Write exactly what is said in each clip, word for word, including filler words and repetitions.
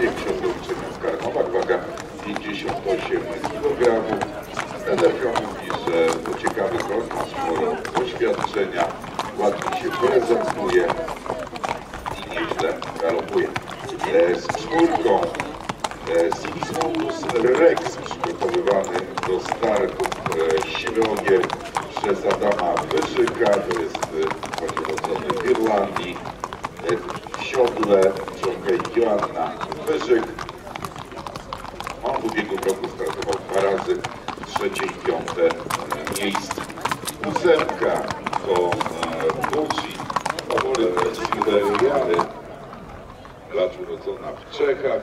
projekt Siodłowiczenia w Karnowach, waga pięćdziesiąt osiem kilogramów. Telefon mówi, że to ciekawy koń, ma sporo doświadczenia, ładnie się prezentuje i nieźle galopuje. E, z czwórką e, Sigismundus Rex, przygotowywany do startu e, siły ogier przez Adama Wyszyka, to jest koń urodzony w Irlandii. E, w siodle ciąga Joanna Wyszyk. On w ubiegłym roku startował dwa razy, trzecie i piąte e, miejsce. Ósemka to Buci, faworyt Silveriary, lat urodzona w Czechach.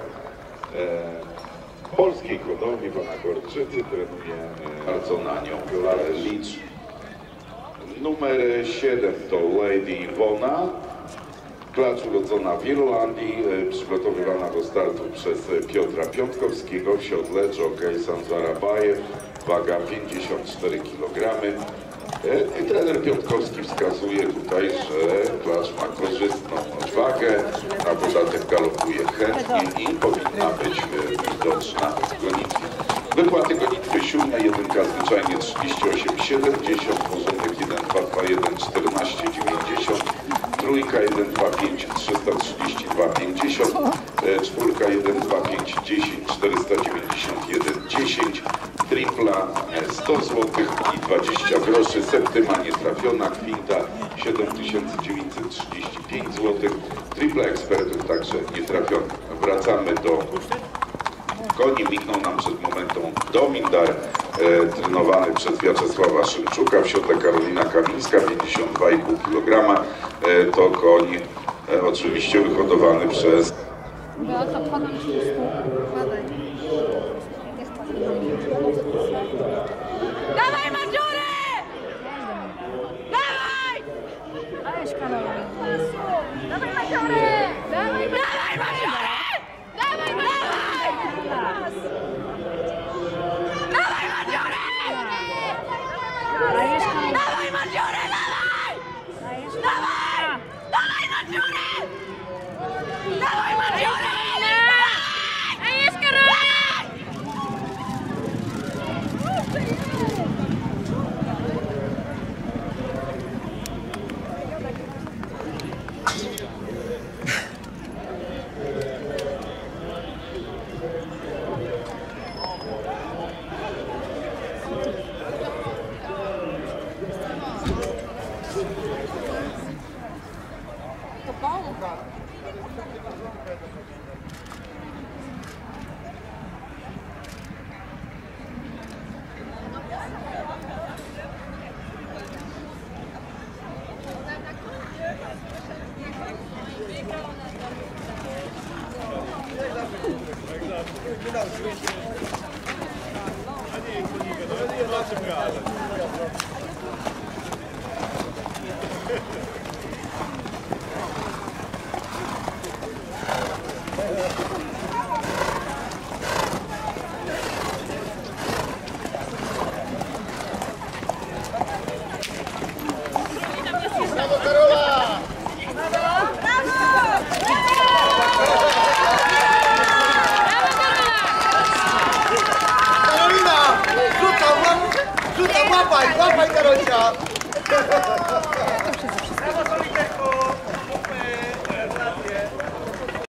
E, polskiej hodowli pana Gorczycy trenuje e, bardzo na nią Licz. Numer siedem to Lady Iwona, klacz urodzona w Irlandii, e, przygotowywana do startu przez Piotra Piątkowskiego w siodle jockey Sanzara Bajew, waga pięćdziesiąt cztery kilogramy. I trener Piątkowski wskazuje tutaj, że klacz ma korzystną wagę, na dodatek galopuje chętnie i powinna być widoczna w gonitwie. Wypłaty gonitwy siódma, jedynka zwyczajnie trzydzieści osiem siedemdziesiąt, porządek jeden dwa dwa jeden czternaście dziewięćdziesiąt, trójka jeden dwa pięć trzysta trzydzieści dwa pięćdziesiąt, czwórka jeden dwa pięć dziesięć czterysta dziewięćdziesiąt jeden dziesięć, tripla sto złotych i dwadzieścia groszy, septyma nietrafiona, kwinta siedem tysięcy dziewięćset trzydzieści pięć złotych, tripla ekspertów także nietrafiona. Wracamy do koni. Mignął nam przed momentem Domindar, e, trenowany przez Wiaczesława Szymczuka w siodle Karolina Kamińska, pięćdziesiąt dwa i pół kilograma. E, to koń e, oczywiście wyhodowany przez... Beata, padam ci do stół. Padaj. Dawaj, Madziury! Dawaj! Dajesz kanał. Dawaj, Madziury! Dawaj, dawaj, Madziury! Dawaj, dawaj! Dawaj, Madziury! Dajesz kanał. Dawaj, Madziury, dawaj! Dawaj! Dawaj, Madziury! Dawaj, Madziury! Dajesz kanał! Łapaj, łapaj Karolina!